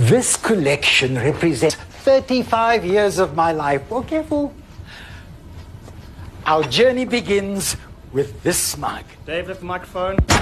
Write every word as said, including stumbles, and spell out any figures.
This collection represents thirty-five years of my life. Oh, careful. Our journey begins with this mug. Dave, lift the microphone.